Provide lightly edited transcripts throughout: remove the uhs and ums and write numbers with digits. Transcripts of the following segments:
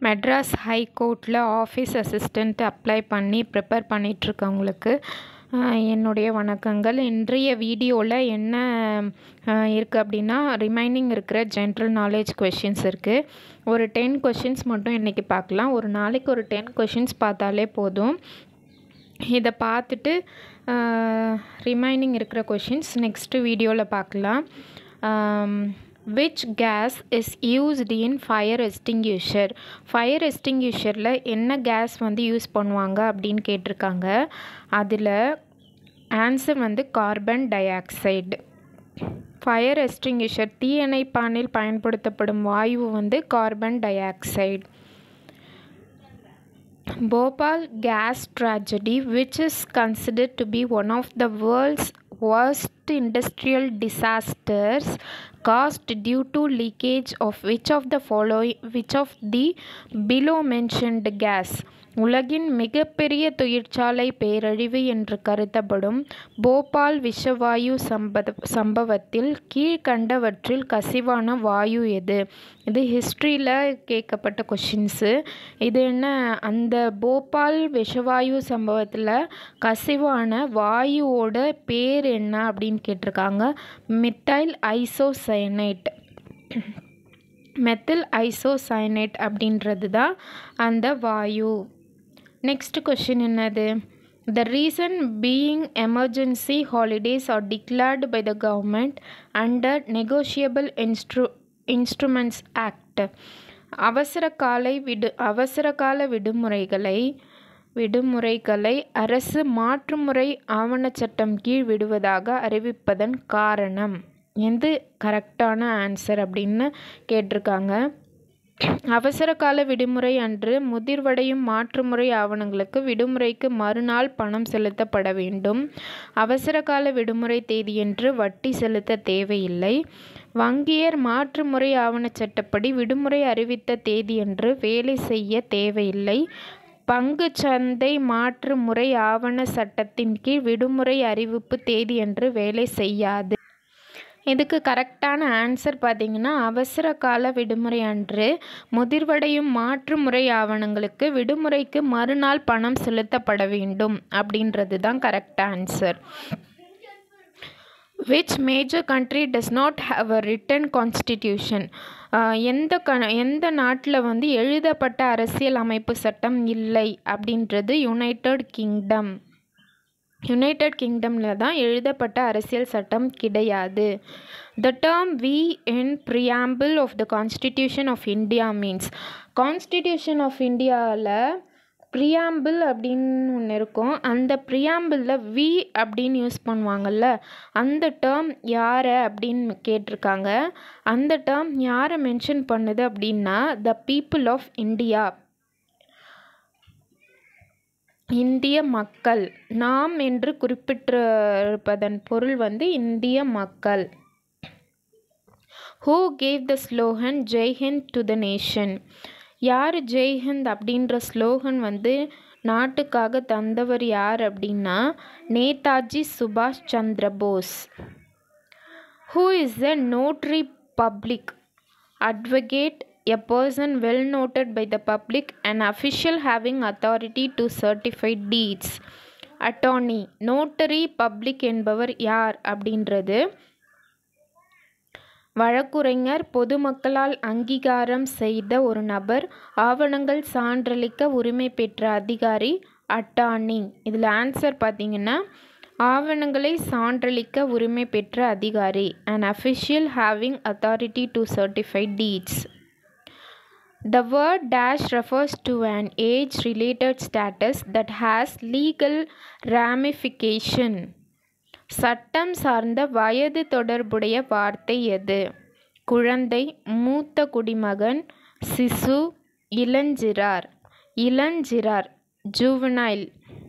Madras high கோர்ட்டில் office assistant apply பண்ணி prepare பண்ணிகிட்ருக்கவங்களுக்கு என்னுடைய வணக்கங்கள். இன்றைய வீடியோவில் என்ன இருக்குது அப்படின்னா, ரிமைனிங் இருக்கிற ஜென்ரல் நாலேஜ் கொஷின்ஸ் இருக்குது. ஒரு 10 கொஷின்ஸ் மட்டும் இன்றைக்கி பார்க்கலாம். ஒரு நாளைக்கு ஒரு 10 கொஷின்ஸ் பார்த்தாலே போதும். இதை பார்த்துட்டு ரிமைனிங் இருக்கிற கொஷின்ஸ் நெக்ஸ்ட்டு வீடியோவில் பார்க்கலாம். Which gas is used in fire extinguisher? Fire எக்ஸ்டிங்யூஷரில் என்ன கேஸ் வந்து யூஸ் பண்ணுவாங்க அப்படின்னு கேட்டிருக்காங்க. அதில் ஆன்சர் வந்து carbon dioxide. Fire extinguisher தீயணைப்பானில் பயன்படுத்தப்படும் வாயு வந்து carbon dioxide. Bhopal gas tragedy, which is considered to be one of the world's worst industrial disasters, caused due to leakage of which of the below mentioned gas? உலகின் மிகப்பெரிய தொழிற்சாலை பேரழிவு என்று கருதப்படும் போபால் விஷவாயு சம்பவத்தில் கீழ்கண்டவற்றில் கசிவான வாயு எது? இது ஹிஸ்ட்ரியில் கேட்கப்பட்ட கொஷின்ஸு. இது என்ன, அந்த போபால் விஷவாயு சம்பவத்தில் கசிவான வாயுவோட பேர் என்ன அப்படின்னு கேட்டிருக்காங்க. Methyl isocyanate. மெத்தில் ஐசோசயனைட் அப்படின்றது தான் அந்த வாயு. நெக்ஸ்ட் கொஷின் என்னது? The reason being emergency holidays are declared by the government under Negotiable Instruments Act. அவசரகால விடுமுறைகளை அரசு மாற்றுமுறை ஆவணச் சட்டம் கீழ் விடுவதாக அறிவிப்பதன் காரணம். எது கரெக்டான ஆன்சர் அப்படின்னு கேட்டிருக்காங்க. அவசரகால விடுமுறை அன்று முதிர்வடையும் மாற்றுமுறை ஆவணங்களுக்கு விடுமுறைக்கு மறுநாள் பணம் செலுத்தப்பட வேண்டும். அவசரகால விடுமுறை தேதியன்று வட்டி செலுத்த தேவையில்லை. வங்கியர் மாற்றுமுறை ஆவணச் சட்டப்படி விடுமுறை அறிவித்த தேதியன்று வேலை செய்ய தேவையில்லை. பங்கு சந்தை மாற்றுமுறை ஆவண சட்டத்தின் கீழ் விடுமுறை அறிவிப்பு தேதியன்று வேலை செய்யாது. இதுக்கு கரெக்டான ஆன்சர் பார்த்திங்கன்னா, அவசர கால விடுமுறை அன்று முதிர்வடையும் மாற்றுமுறை ஆவணங்களுக்கு விடுமுறைக்கு மறுநாள் பணம் செலுத்தப்பட வேண்டும் அப்படின்றது தான் correct answer. Which major country does not have a written constitution? எந்த நாட்டில் வந்து எழுதப்பட்ட அரசியல் அமைப்பு சட்டம் இல்லை அப்படின்றது யுனைடெட் கிங்டம். யுனைடெட் கிங்டமில் தான் எழுதப்பட்ட அரசியல் சட்டம் கிடையாது. The term we in preamble of the Constitution of India means. Constitution of Indiaவில் ப்ரியாம்பிள் அப்படின்னு ஒன்று இருக்கும். அந்த ப்ரியாம்பிளில் வி அப்படின்னு யூஸ் பண்ணுவாங்கள்ல, அந்த டேர்ம் யாரை அப்படின்னு கேட்டிருக்காங்க. அந்த டேர்ம் யாரை மென்ஷன் பண்ணுது அப்படின்னா, த பீப்புள் ஆஃப் இந்தியா, இந்திய மக்கள். நாம் என்று குறிப்பிட்டிருப்பதன் பொருள் வந்து இந்திய மக்கள். Who gave the slogan Jai Hind to the nation? யார் ஜெய் ஹிந்த் அப்படின்ற ஸ்லோகன் வந்து நாட்டுக்காக தந்தவர் யார் அப்படின்னா, நேதாஜி சுபாஷ் Chandra Bose. Who is a notary public? Advocate, a person well noted by the public, an official having authority to certify deeds. Attorney, notary public என்பவர் யார் அப்படின்றது வழக்குரைஞர், பொதுமக்களால் அங்கீகாரம் செய்த ஒரு நபர், ஆவணங்கள் சான்றளிக்க உரிமை பெற்ற அதிகாரி, அட்டார்னி. இதில் ஆன்சர் பார்த்தீங்கன்னா, ஆவணங்களை சான்றளிக்க உரிமை பெற்ற அதிகாரி, an official having authority to certify deeds. The word dash refers to an age-related status that has legal ramification. சட்டம் சார்ந்த வயது தொடர்புடைய வார்த்தை எது? குழந்தை, மூத்த குடிமகன், சிசு, இளஞ்சிறார். இளஞ்சிறார், ஜுவனைல்.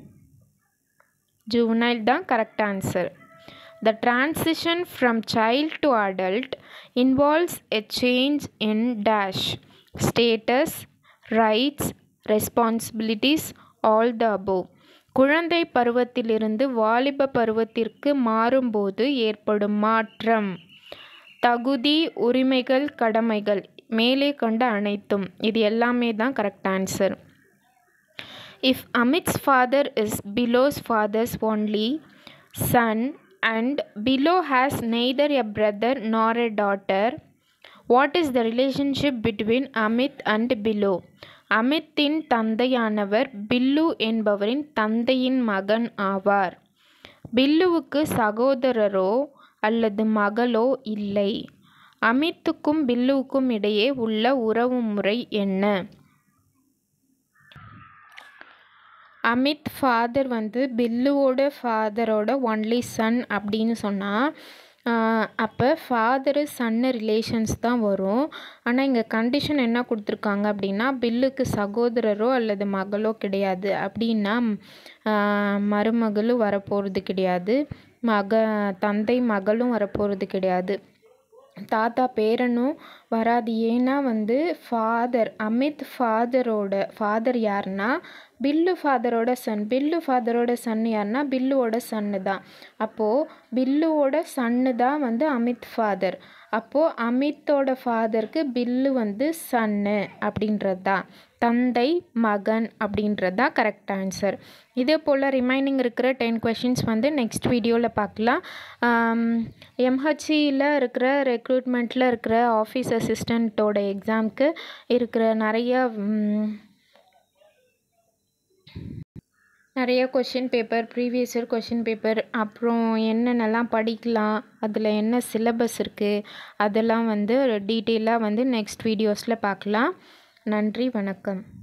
ஜுவனைல் தான் correct answer. The transition from child to adult involves a change in dash. Status, rights, responsibilities, all the above. குழந்தை பருவத்திலிருந்து வாலிப பருவத்திற்கு மாறும்போது ஏற்படும் மாற்றம். தகுதி, உரிமைகள், கடமைகள். மேலே கண்ட அனைத்தும். இது எல்லாமே தான் correct answer. If Amit's father is Bilow's father's only son and Bilow has neither a brother nor a daughter, what is the relationship between Amit and Bilow? அமித்தின் தந்தையானவர் பில்லு என்பவரின் தந்தையின் மகன் ஆவார். பில்லுவுக்கு சகோதரரோ அல்லது மகளோ இல்லை. அமித்துக்கும் பில்லுவுக்கும் இடையே உள்ள உறவு முறை என்ன? அமித் ஃபாதர் பில்லுவோட ஃபாதரோட ஒன்லி சன் அப்படின்னு சொன்னால் அப்போ ஃபாதரு சன்னு ரிலேஷன்ஸ் தான் வரும். ஆனால் இங்கே கண்டிஷன் என்ன கொடுத்துருக்காங்க அப்படின்னா பில்லுக்கு சகோதரரோ அல்லது மகளோ கிடையாது. அப்படின்னா மருமகளும் வரப்போகிறது கிடையாது, தந்தை மகளும் வரப்போகிறது கிடையாது, தாத்தா பேரனும் வராது. ஏன்னா அமித் ஃபாதர் யாருன்னா பில்லு ஃபாதரோட சன். பில்லு ஃபாதரோட சன் யாருன்னா பில்லுவோட சன்னு தான். அப்போது பில்லுவோட சன்னு தான் அமித் ஃபாதர். அப்போது அமித்தோட ஃபாதருக்கு பில்லு சன்னு அப்படின்றது தான், தந்தை மகன் அப்படின்றது தான் கரெக்ட் ஆன்சர். இதே போல் ரிமைனிங் இருக்கிற 10 கொஷின்ஸ் நெக்ஸ்ட் வீடியோவில் பார்க்கலாம். எம்ஹெச்சியில் இருக்கிற ரெக்ரூட்மெண்ட்டில் இருக்கிற ஆஃபீஸ் அசிஸ்டண்ட்டோட எக்ஸாமுக்கு இருக்கிற நிறைய question paper, previous year question paper, அப்புறம் என்னென்னலாம் படிக்கலாம், அதில் என்ன சிலபஸ் இருக்குது, அதெல்லாம் டீட்டெயிலாக நெக்ஸ்ட் வீடியோஸில் பார்க்கலாம். நன்றி, வணக்கம்.